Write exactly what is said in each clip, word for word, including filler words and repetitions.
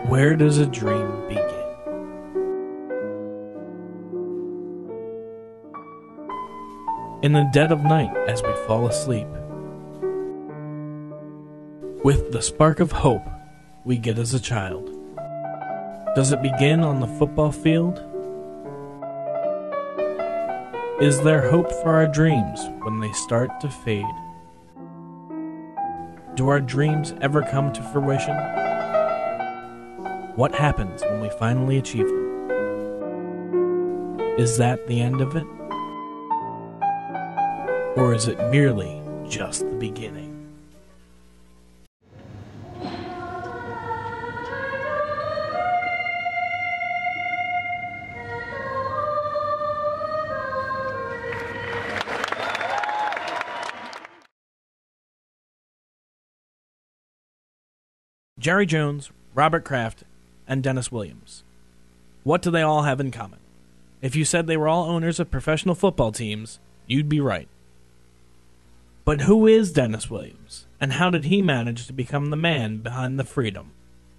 Where does a dream begin? In the dead of night as we fall asleep, with the spark of hope we get as a child. Does it begin on the football field? Is there hope for our dreams when they start to fade? Do our dreams ever come to fruition? What happens when we finally achieve them? Is that the end of it? Or is it merely just the beginning? Jerry Jones, Robert Kraft, and Dennis Williams. What do they all have in common? If you said they were all owners of professional football teams, you'd be right. But who is Dennis Williams, and how did he manage to become the man behind the Freedom?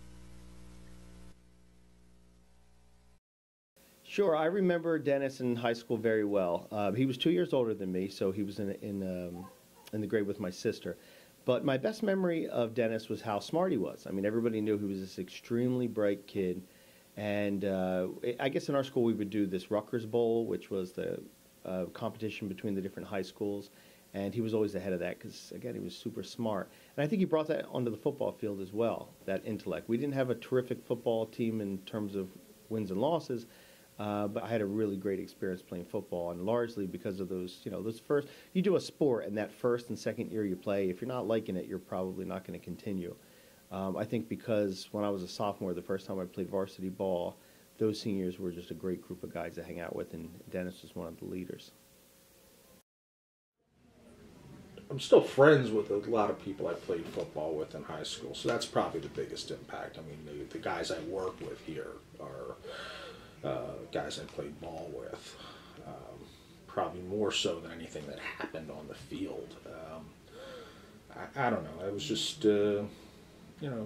Sure, I remember Dennis in high school very well. Uh, he was two years older than me, so he was in in, um, in the grade with my sister. But my best memory of Dennis was how smart he was. I mean, everybody knew he was this extremely bright kid. And uh, I guess in our school we would do this Rutgers Bowl, which was the uh, competition between the different high schools. And he was always ahead of that because, again, he was super smart. And I think he brought that onto the football field as well, that intellect. We didn't have a terrific football team in terms of wins and losses, uh, but I had a really great experience playing football, and largely because of those, you know, those first, you do a sport, and that first and second year you play, if you're not liking it, you're probably not going to continue. Um, I think because when I was a sophomore, the first time I played varsity ball, those seniors were just a great group of guys to hang out with, and Dennis was one of the leaders. I'm still friends with a lot of people I played football with in high school, so that's probably the biggest impact. I mean, the, the guys I work with here are uh, guys I played ball with, um, probably more so than anything that happened on the field. Um, I, I don't know. I was just, uh, you know,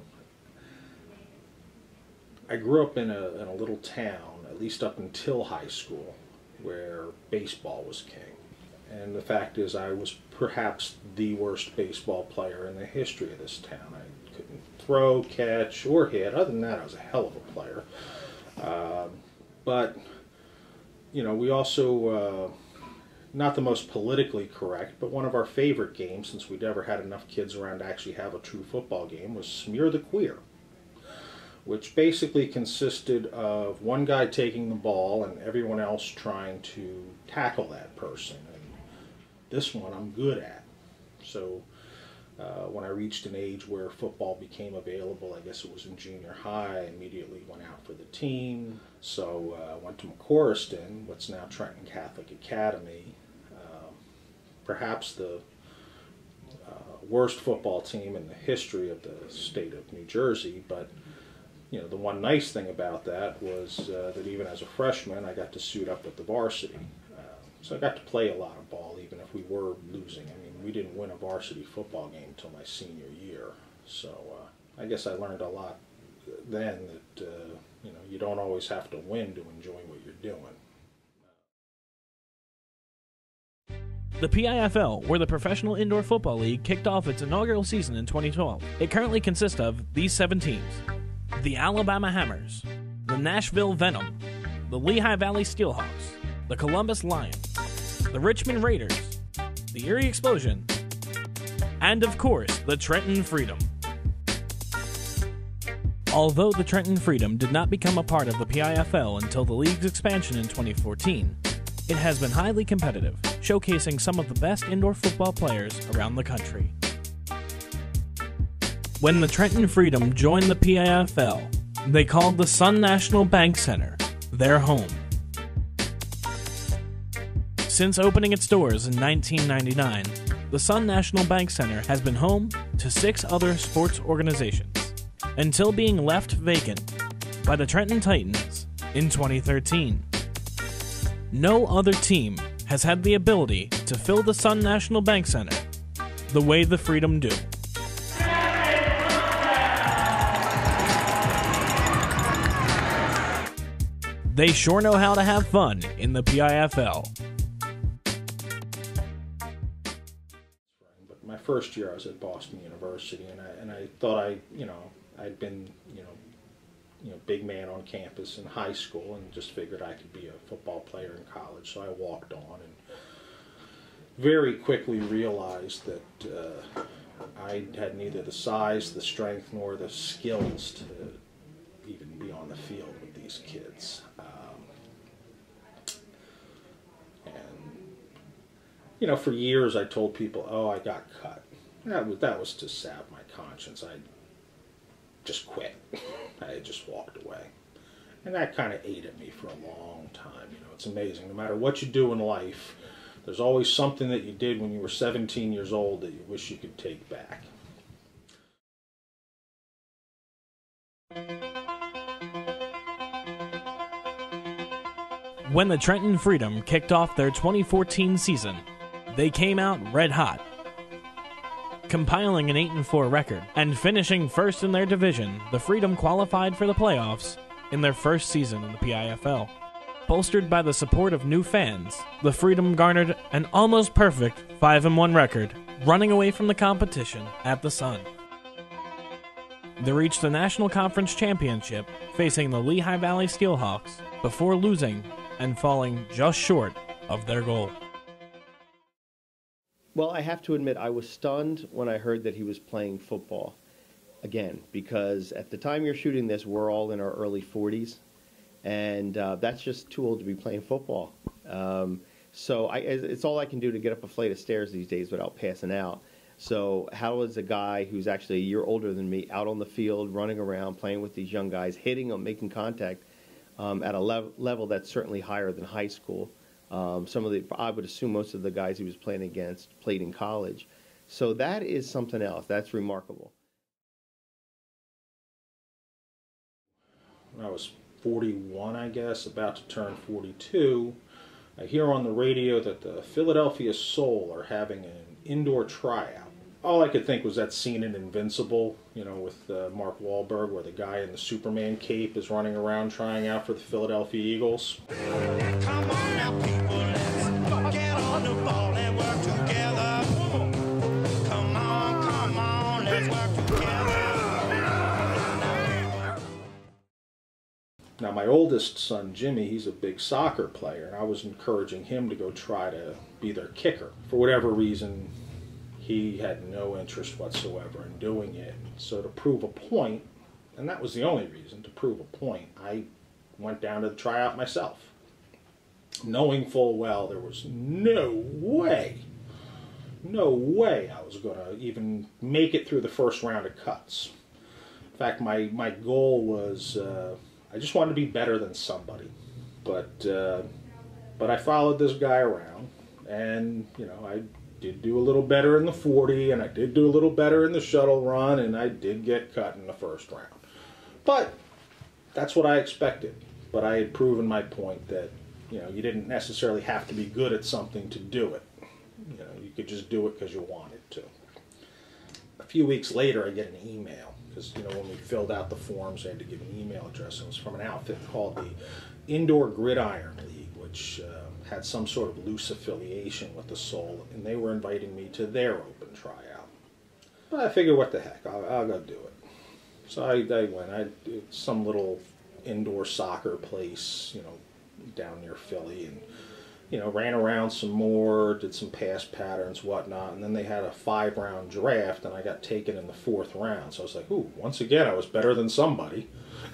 I grew up in a, in a little town, at least up until high school, where baseball was king. And the fact is, I was perhaps the worst baseball player in the history of this town. I couldn't throw, catch, or hit. Other than that, I was a hell of a player. Uh, but, you know, we also, uh, not the most politically correct, but one of our favorite games, since we'd never had enough kids around to actually have a true football game, was Smear the Queer, which basically consisted of one guy taking the ball and everyone else trying to tackle that person. This one I'm good at. So uh, when I reached an age where football became available, I guess it was in junior high, I immediately went out for the team. So I uh, went to McCorriston, what's now Trenton Catholic Academy, uh, perhaps the uh, worst football team in the history of the state of New Jersey. But you know, the one nice thing about that was uh, that even as a freshman, I got to suit up with the varsity. So I got to play a lot of ball, even if we were losing. I mean, we didn't win a varsity football game until my senior year. So uh, I guess I learned a lot then that, uh, you know, you don't always have to win to enjoy what you're doing. The P I F L, or the Professional Indoor Football League, kicked off its inaugural season in twenty twelve. It currently consists of these seven teams: the Alabama Hammers, the Nashville Venom, the Lehigh Valley Steelhawks, the Columbus Lions, the Richmond Raiders, the Erie Explosion, and of course, the Trenton Freedom. Although the Trenton Freedom did not become a part of the P I F L until the league's expansion in twenty fourteen, it has been highly competitive, showcasing some of the best indoor football players around the country. When the Trenton Freedom joined the P I F L, they called the Sun National Bank Center their home. Since opening its doors in nineteen ninety-nine, the Sun National Bank Center has been home to six other sports organizations, until being left vacant by the Trenton Titans in twenty thirteen. No other team has had the ability to fill the Sun National Bank Center the way the Freedom do. They sure know how to have fun in the P I F L. But my first year I was at Boston University, and I, and I thought I, you know, I'd been, you know, you know, big man on campus in high school, and just figured I could be a football player in college. So I walked on, and very quickly realized that uh, I had neither the size, the strength, nor the skills to even be on the field with these kids. Um, and, you know, for years I told people, oh, I got cut. That was, that was to salve my conscience. I just quit. I just walked away. And that kind of ate at me for a long time. You know, it's amazing. No matter what you do in life, there's always something that you did when you were seventeen years old that you wish you could take back. When the Trenton Freedom kicked off their twenty fourteen season, they came out red hot, compiling an eight and four record and finishing first in their division. The Freedom qualified for the playoffs in their first season in the P I F L. Bolstered by the support of new fans, the Freedom garnered an almost perfect five and one record, running away from the competition at the Sun. They reached the National Conference Championship, facing the Lehigh Valley Steelhawks, before losing and falling just short of their goal. Well, I have to admit, I was stunned when I heard that he was playing football again, because at the time you're shooting this, we're all in our early forties, and uh, that's just too old to be playing football. Um, so I, it's all I can do to get up a flight of stairs these days without passing out. So how is a guy who's actually a year older than me out on the field, running around, playing with these young guys, hitting them, making contact um, at a lev level that's certainly higher than high school? Um, some of the, I would assume most of the guys he was playing against played in college. So that is something else. That's remarkable. When I was forty-one, I guess, about to turn forty-two, I hear on the radio that the Philadelphia Soul are having an indoor tryout. All I could think was that scene in Invincible, you know, with uh, Mark Wahlberg, where the guy in the Superman cape is running around trying out for the Philadelphia Eagles. Come on now, people, let's get on the ball and work together. Come on, come on, let's work together. Now, my oldest son, Jimmy, he's a big soccer player, and I was encouraging him to go try to be their kicker. For whatever reason, he had no interest whatsoever in doing it. So to prove a point, and that was the only reason, to prove a point, I went down to the tryout myself, knowing full well there was no way, no way I was going to even make it through the first round of cuts. In fact, my, my goal was, uh, I just wanted to be better than somebody. But, uh, but I followed this guy around, and, you know, I did do a little better in the forty, and I did do a little better in the shuttle run, and I did get cut in the first round. But that's what I expected. But I had proven my point that, you know, you didn't necessarily have to be good at something to do it. You know, you could just do it because you wanted to. A few weeks later, I get an email, because, you know, when we filled out the forms, I had to give an email address. It was from an outfit called the Indoor Gridiron League, which uh, had some sort of loose affiliation with the Soul, and they were inviting me to their open tryout. But I figured, what the heck, I'll, I'll go do it. So I, I went. I did some little indoor soccer place, you know, down near Philly, and, you know, ran around some more, did some pass patterns, whatnot, and then they had a five-round draft, and I got taken in the fourth round. So I was like, ooh, once again, I was better than somebody.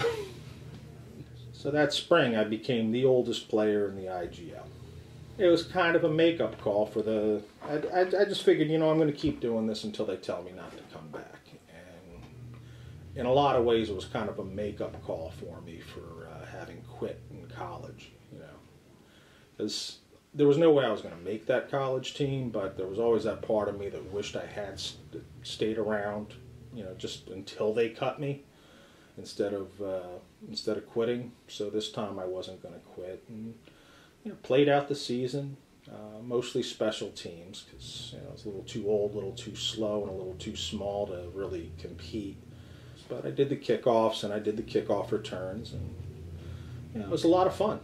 So that spring, I became the oldest player in the I G L. It was kind of a makeup call for the... I, I, I just figured, you know, I'm going to keep doing this until they tell me not to come back. And in a lot of ways, it was kind of a makeup call for me for uh, having quit in college, you know. Because there was no way I was going to make that college team, but there was always that part of me that wished I had st stayed around, you know, just until they cut me, instead of uh, instead of quitting. So this time I wasn't going to quit, and, you know, played out the season, uh, mostly special teams, because, you know, I was a little too old, a little too slow, and a little too small to really compete. But I did the kickoffs, and I did the kickoff returns, and you know, it was a lot of fun.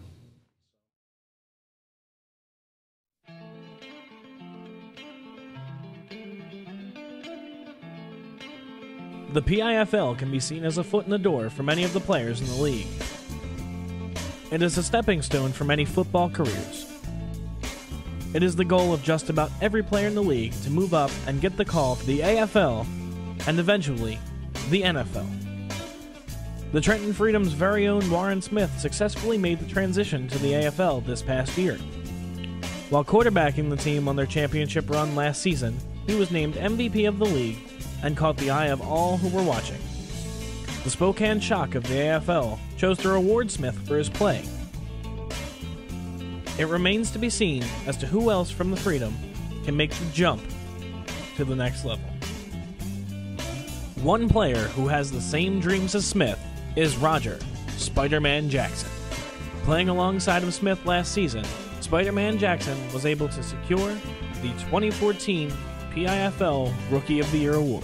The P I F L can be seen as a foot in the door for many of the players in the league. It is a stepping stone for many football careers. It is the goal of just about every player in the league to move up and get the call for the A F L and eventually the N F L. The Trenton Freedom's very own Warren Smith successfully made the transition to the A F L this past year. While quarterbacking the team on their championship run last season, he was named M V P of the league and caught the eye of all who were watching. The Spokane Shock of the A F L chose to reward Smith for his play. It remains to be seen as to who else from the Freedom can make the jump to the next level. One player who has the same dreams as Smith is Roger Spider-Man Jackson. Playing alongside of Smith last season, Spider-Man Jackson was able to secure the twenty fourteen P I F L Rookie of the Year award.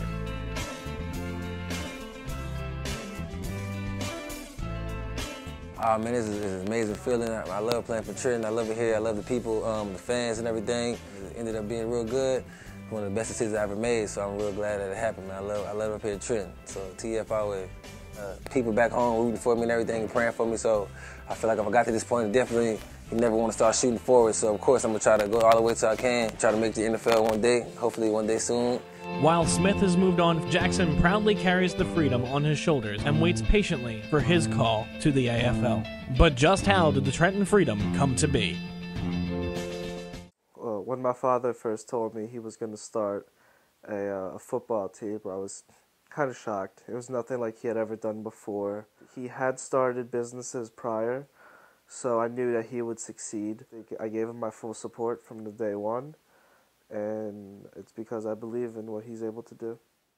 Oh man, this is, this is an amazing feeling. I, I love playing for Trenton. I love it here. I love the people, um, the fans and everything. It ended up being real good. One of the best decisions I ever made, so I'm real glad that it happened, man. I love, I love it up here at Trenton. So T F always, uh, people back home rooting for me and everything and praying for me. So I feel like if I got to this point, definitely you never want to start shooting forward. So of course I'm gonna try to go all the way till I can, try to make the N F L one day, hopefully one day soon. While Smith has moved on, Jackson proudly carries the Freedom on his shoulders and waits patiently for his call to the A F L. But just how did the Trenton Freedom come to be? Well, when my father first told me he was going to start a, uh, a football team, I was kind of shocked. It was nothing like he had ever done before. He had started businesses prior, so I knew that he would succeed. I gave him my full support from the day one. And it's because I believe in what he's able to do.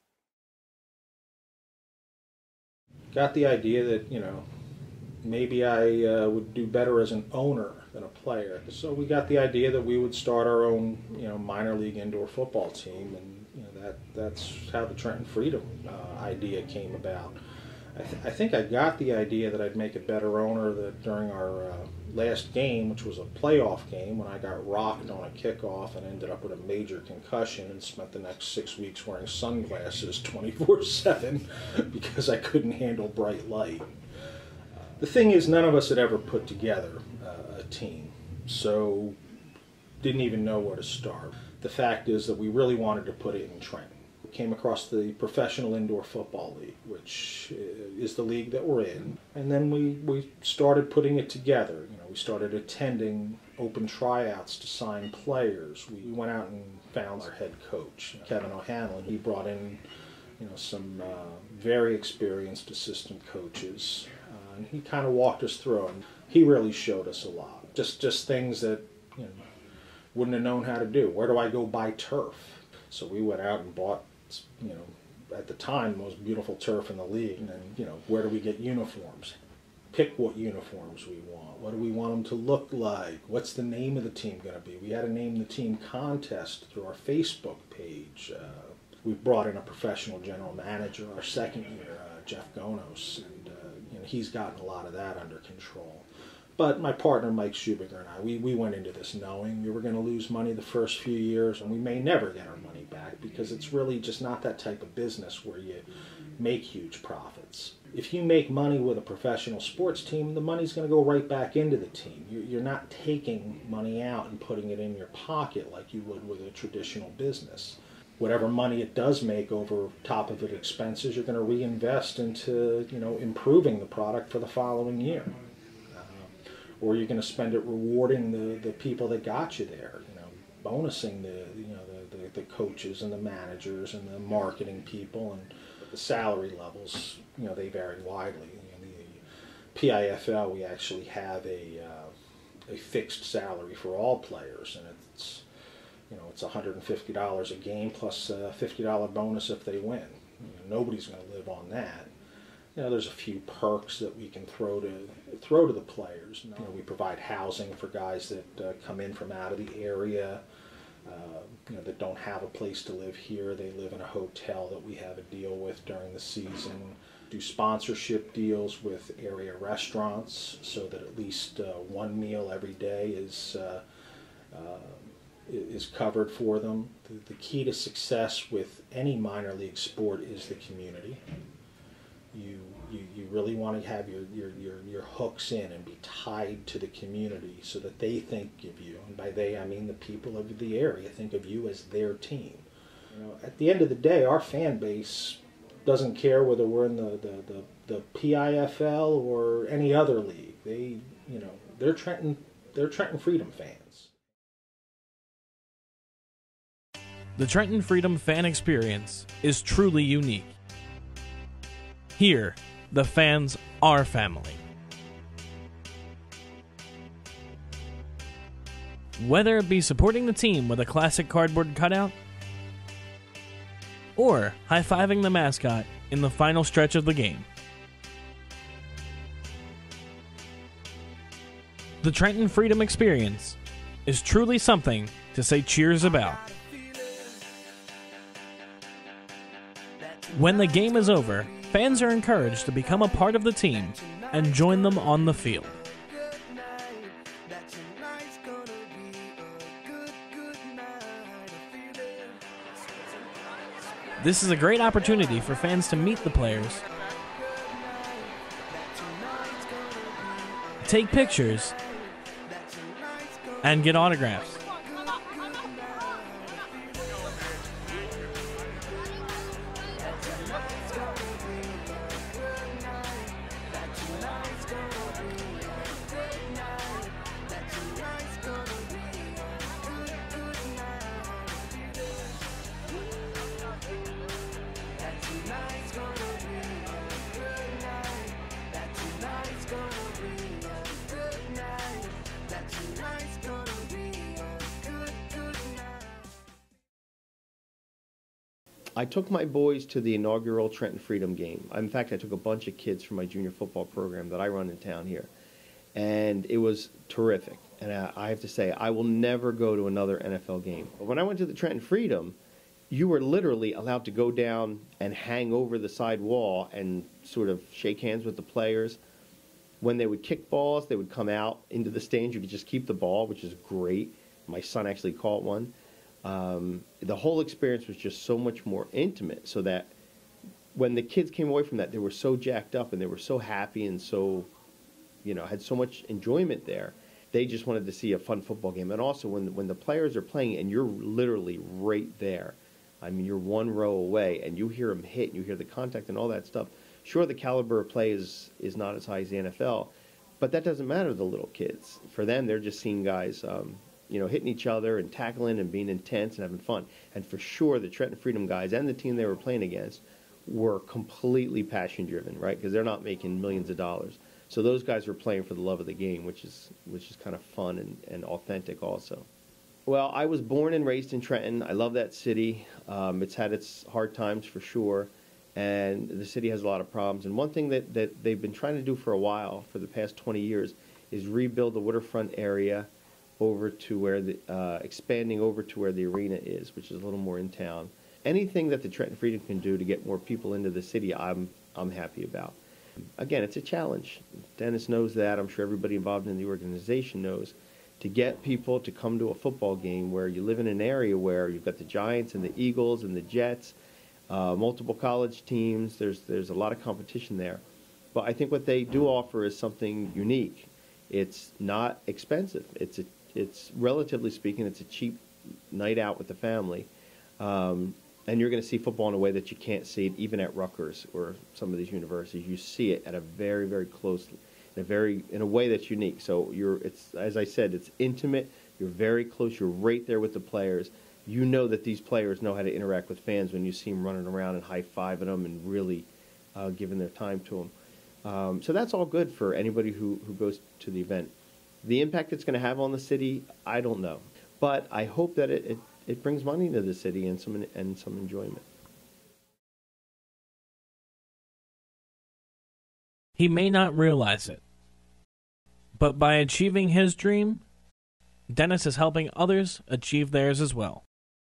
Got the idea that, you know, maybe I uh, would do better as an owner than a player. So we got the idea that we would start our own, you know, minor league indoor football team, and you know, that that's how the Trenton Freedom uh, idea came about. I, th I think I got the idea that I'd make a better owner that during our uh, last game, which was a playoff game, when I got rocked on a kickoff and ended up with a major concussion and spent the next six weeks wearing sunglasses twenty-four seven because I couldn't handle bright light. The thing is, none of us had ever put together uh, a team, so didn't even know where to start. The fact is that we really wanted to put it in Trenton. We came across the Professional Indoor Football League, which is the league that we're in, and then we, we started putting it together. You know, we started attending open tryouts to sign players. We went out and found our head coach, Kevin O'Hanlon. He brought in, you know, some uh, very experienced assistant coaches, uh, and he kind of walked us through, and he really showed us a lot. Just just things that, you know, wouldn't have known how to do. Where do I go buy turf? So we went out and bought, you know, at the time, the most beautiful turf in the league. And then, you know, where do we get uniforms? Pick what uniforms we want. What do we want them to look like? What's the name of the team going to be? We had a name the team contest through our Facebook page. Uh, we brought in a professional general manager our second year, uh, Jeff Gonos, and uh, you know, he's gotten a lot of that under control. But my partner, Mike Schubiger, and I, we, we went into this knowing we were going to lose money the first few years, and we may never get our money back because it's really just not that type of business where you make huge profits. If you make money with a professional sports team, the money's going to go right back into the team. You're not taking money out and putting it in your pocket like you would with a traditional business. Whatever money it does make over top of its expenses, you're going to reinvest into, you know, improving the product for the following year. Or you're going to spend it rewarding the, the people that got you there, you know, bonusing the, you know, the, the, the coaches and the managers and the marketing people, and the salary levels, you know, they vary widely. In the P I F L, we actually have a, uh, a fixed salary for all players, and it's, you know, it's one hundred fifty dollars a game plus a fifty dollar bonus if they win. You know, nobody's going to live on that. You know, there's a few perks that we can throw to throw to the players. You know, we provide housing for guys that uh, come in from out of the area. uh, you know, that don't have a place to live here. They live in a hotel that we have a deal with during the season. Do sponsorship deals with area restaurants so that at least uh, one meal every day is uh, uh, is covered for them. The, the key to success with any minor league sport is the community. You you, you really want to have your, your, your, your hooks in and be tied to the community so that they think of you, and by they I mean the people of the area think of you as their team. You know, at the end of the day, our fan base doesn't care whether we're in the, the, the, the P I F L or any other league. They, you know, they're Trenton, they're Trenton Freedom fans. The Trenton Freedom fan experience is truly unique. Here, the fans are family. Whether it be supporting the team with a classic cardboard cutout, or high-fiving the mascot in the final stretch of the game. The Trenton Freedom experience is truly something to say cheers about. When the game is over, fans are encouraged to become a part of the team and join them on the field. This is a great opportunity for fans to meet the players, take pictures, and get autographs. I took my boys to the inaugural Trenton Freedom game. In fact, I took a bunch of kids from my junior football program that I run in town here. And it was terrific. And I, I have to say, I will never go to another N F L game. But when I went to the Trenton Freedom, you were literally allowed to go down and hang over the side wall and sort of shake hands with the players. When they would kick balls, they would come out into the stands. You could just keep the ball, which is great. My son actually caught one. Um, the whole experience was just so much more intimate, so that when the kids came away from that, they were so jacked up and they were so happy and so, you know, had so much enjoyment there. They just wanted to see a fun football game. And also when, when the players are playing and you're literally right there, I mean, you're one row away and you hear them hit and you hear the contact and all that stuff. Sure, the caliber of play is, is not as high as the N F L, but that doesn't matter to the little kids. For them, they're just seeing guys, um, you know, hitting each other and tackling and being intense and having fun. And for sure, the Trenton Freedom guys and the team they were playing against were completely passion-driven, right? Because they're not making millions of dollars. So those guys were playing for the love of the game, which is which is kind of fun and, and authentic also. Well, I was born and raised in Trenton. I love that city. Um, it's had its hard times for sure, and the city has a lot of problems. And one thing that, that they've been trying to do for a while, for the past twenty years, is rebuild the waterfront area over to where the, uh, expanding over to where the arena is, which is a little more in town. Anything that the Trenton Freedom can do to get more people into the city, I'm, I'm happy about. Again, it's a challenge. Dennis knows that. I'm sure everybody involved in the organization knows. To get people to come to a football game where you live in an area where you've got the Giants and the Eagles and the Jets, uh, multiple college teams, there's, there's a lot of competition there. But I think what they do offer is something unique. It's not expensive. It's a It's, relatively speaking, it's a cheap night out with the family. Um, and you're going to see football in a way that you can't see it even at Rutgers or some of these universities. You see it at a very, very close, in a very, in a way that's unique. So you're, it's, as I said, it's intimate. You're very close. You're right there with the players. You know that these players know how to interact with fans when you see them running around and high-fiving them and really uh, giving their time to them. Um, so that's all good for anybody who, who goes to the event. The impact it's going to have on the city, I don't know. But I hope that it, it, it brings money to the city and some, and some enjoyment. He may not realize it, but by achieving his dream, Dennis is helping others achieve theirs as well.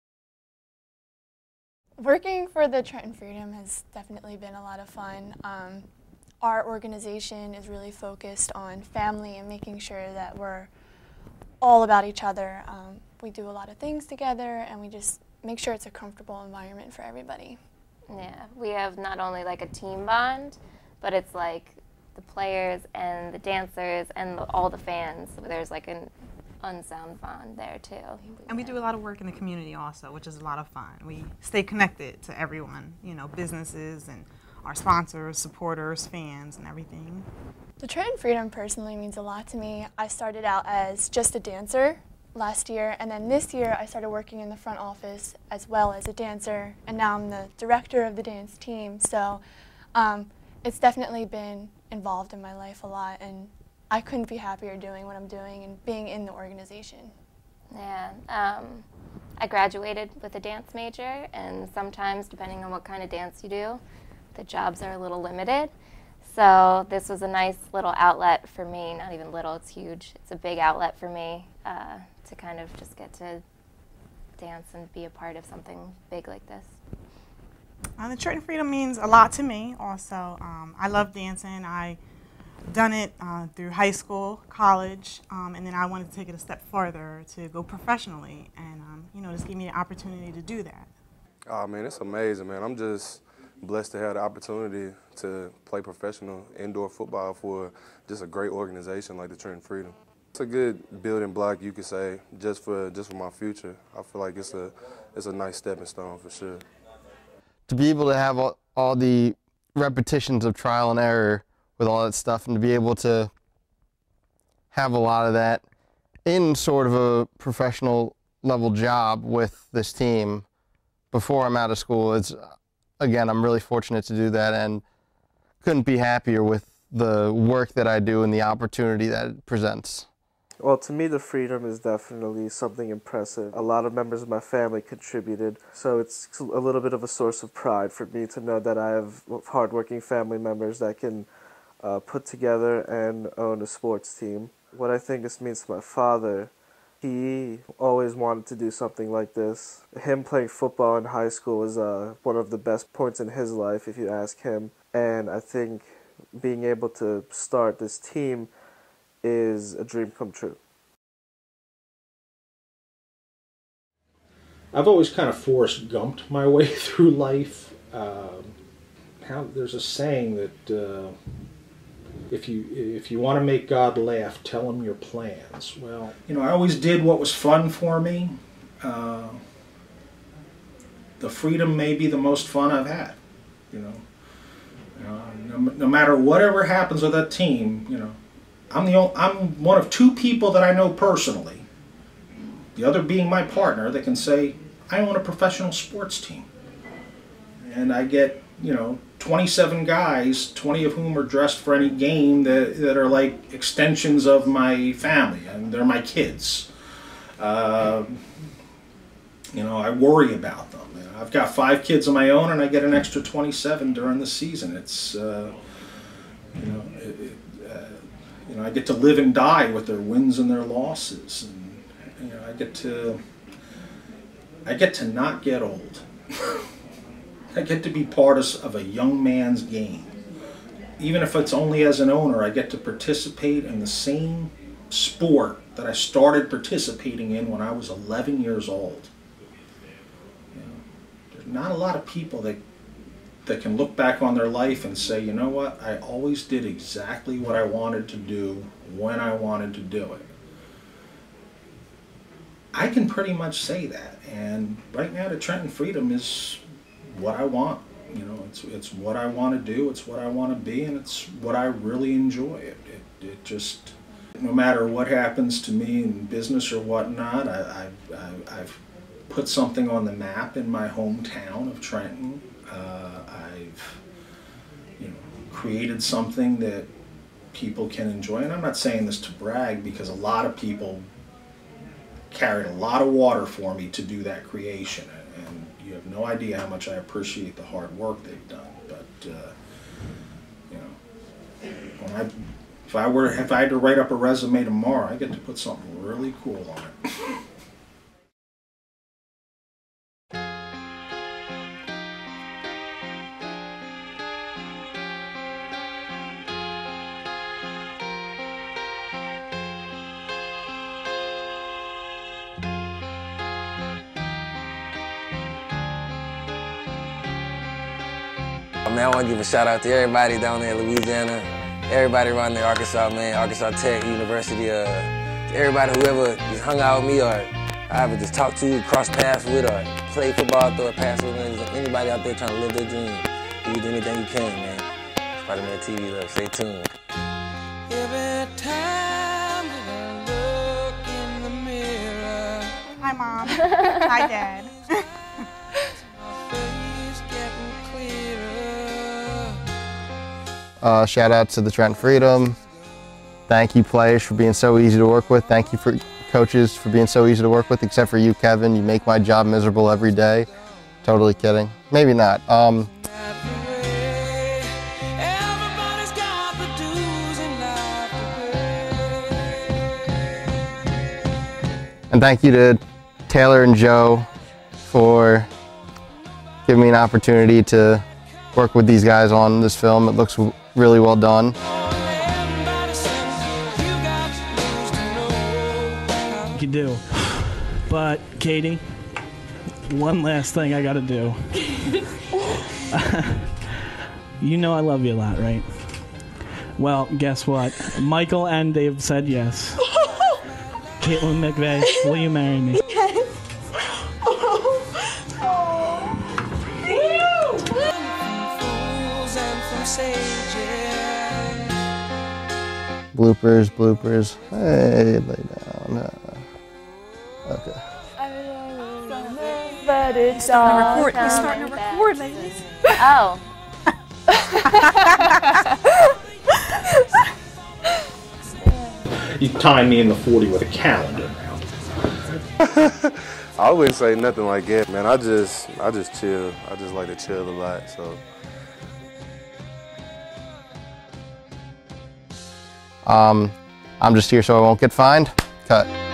Working for the Trenton Freedom has definitely been a lot of fun. Um, our organization is really focused on family and making sure that we're all about each other. Um, we do a lot of things together, and we just make sure it's a comfortable environment for everybody. Yeah, we have not only like a team bond, but it's like the players and the dancers and the, all the fans. There's like an unsound bond there too. And we do a lot of work in the community also, which is a lot of fun. We stay connected to everyone, you know, businesses and our sponsors, supporters, fans, and everything. The Trenton Freedom personally means a lot to me. I started out as just a dancer last year, and then this year I started working in the front office as well as a dancer, and now I'm the director of the dance team. So um, it's definitely been involved in my life a lot, and I couldn't be happier doing what I'm doing and being in the organization. Yeah, um, I graduated with a dance major, and sometimes, depending on what kind of dance you do, the jobs are a little limited. So this was a nice little outlet for me, not even little, it's huge. It's a big outlet for me uh, to kind of just get to dance and be a part of something big like this. Uh, the Trenton Freedom means a lot to me also. Um, I love dancing. I done it uh, through high school, college, um, and then I wanted to take it a step further to go professionally, and um, you know, just give me an opportunity to do that. Oh man, it's amazing, man. I'm just blessed to have the opportunity to play professional indoor football for just a great organization like the Trenton Freedom. It's a good building block, you could say, just for just for my future. I feel like it's a it's a nice stepping stone for sure. To be able to have all, all the repetitions of trial and error with all that stuff, and to be able to have a lot of that in sort of a professional level job with this team before I'm out of school, it's, again, I'm really fortunate to do that, and couldn't be happier with the work that I do and the opportunity that it presents. Well, to me, the Freedom is definitely something impressive. A lot of members of my family contributed, so it's a little bit of a source of pride for me to know that I have hardworking family members that can uh, put together and own a sports team. What I think this means to my father, he always wanted to do something like this. Him playing football in high school was uh, one of the best points in his life, if you ask him. And I think being able to start this team is a dream come true. I've always kind of Forrest Gumped my way through life. Um, how, there's a saying that uh, if you if you want to make God laugh, tell him your plans. Well, you know, I always did what was fun for me. Uh, the Freedom may be the most fun I've had. You know, uh, no, no matter whatever happens with that team, you know, I'm the only, I'm one of two people that I know personally, the other being my partner, that can say, I own a professional sports team. And I get, you know, twenty-seven guys, twenty of whom are dressed for any game that, that are like extensions of my family, and they're my kids. Uh, you know, I worry about them. You know, I've got five kids of my own, and I get an extra twenty-seven during the season. It's, uh, you know, it, it, You know, I get to live and die with their wins and their losses, and you know, I get to, I get to not get old. I get to be part of, of a young man's game. Even if it's only as an owner, I get to participate in the same sport that I started participating in when I was eleven years old. You know, there's not a lot of people that that can look back on their life and say, you know what, I always did exactly what I wanted to do when I wanted to do it. I can pretty much say that, and right now the Trenton Freedom is what I want. You know, it's it's what I want to do, it's what I want to be, and it's what I really enjoy. It, it, it just, no matter what happens to me in business or whatnot, I, I, I, I've put something on the map in my hometown of Trenton. Uh, I've, you know, created something that people can enjoy, and I'm not saying this to brag, because a lot of people carried a lot of water for me to do that creation, and you have no idea how much I appreciate the hard work they've done. But uh, you know, when I, if I were, if I had to write up a resume tomorrow, I get to put something really cool on it. Man, I want to give a shout out to everybody down there in Louisiana, everybody around there, Arkansas, man, Arkansas Tech University, uh, everybody whoever just hung out with me or I ever just talked to, crossed paths with, or played football, throw a pass with, man. Just anybody out there trying to live their dream. You do anything you can, man. Spider-Man T V, love. Stay tuned. Every time that I look in the mirror, Hi, Mom. Hi, Dad. Uh, shout out to the Trenton Freedom. Thank you, players, for being so easy to work with. Thank you, for coaches, for being so easy to work with, except for you, Kevin. You make my job miserable every day. Totally kidding. Maybe not. Um, and thank you to Taylor and Joe for giving me an opportunity to work with these guys on this film. It looks really well done. You do. But, Katie, one last thing I gotta do. You know I love you a lot, right? Well, guess what? Michael and Dave said yes. Caitlin McVeigh, will you marry me? Yes. Bloopers, bloopers. Hey, lay down. Uh, okay. But it's Starting all to record. He's starting to record, ladies. Oh. You time me in the forty with a calendar now. I wouldn't say nothing like that, man. I just, I just chill. I just like to chill a lot, so. Um, I'm just here so I won't get fined. Cut.